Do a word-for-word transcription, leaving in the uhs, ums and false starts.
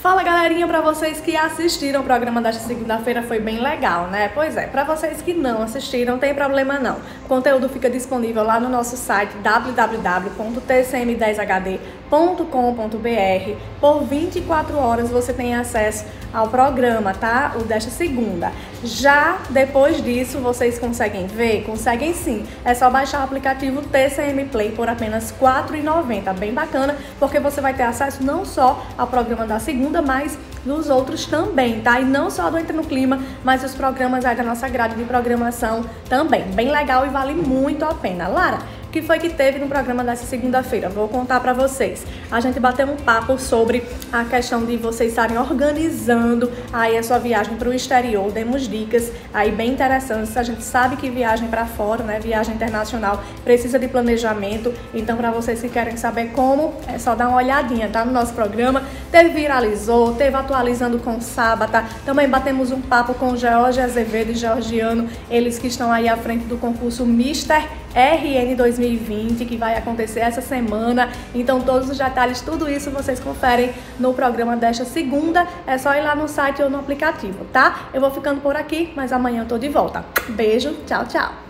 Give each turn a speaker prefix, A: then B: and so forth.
A: Fala galerinha, pra vocês que assistiram o programa desta segunda-feira foi bem legal, né? Pois é, pra vocês que não assistiram, não tem problema não. O conteúdo fica disponível lá no nosso site w w w ponto t c m dez h d ponto com ponto b r. Por vinte e quatro horas você tem acesso ao programa, tá? O desta segunda. Já depois disso, vocês conseguem ver? Conseguem sim. É só baixar o aplicativo T C M Play por apenas quatro reais e noventa centavos. Bem bacana, porque você vai ter acesso não só ao programa da segunda, mas dos outros também, tá? E não só do Entra no Clima, mas os programas aí da nossa grade de programação também. Bem legal e vale muito a pena. Lara, o que foi que teve no programa dessa segunda-feira? Vou contar pra vocês. A gente bateu um papo sobre a questão de vocês estarem organizando aí a sua viagem para o exterior. Demos dicas aí bem interessantes. A gente sabe que viagem para fora, né, viagem internacional, precisa de planejamento. Então, para vocês que querem saber como, é só dar uma olhadinha, tá? No nosso programa. Teve Viralizou, teve Atualizando com Sábata. Também batemos um papo com George Azevedo e Georgiano, eles que estão aí à frente do concurso Mister R N dois mil e vinte, que vai acontecer essa semana. Então todos os detalhes, tudo isso vocês conferem no programa desta segunda. É só ir lá no site ou no aplicativo, tá? Eu vou ficando por aqui, mas amanhã eu tô de volta. Beijo, tchau, tchau.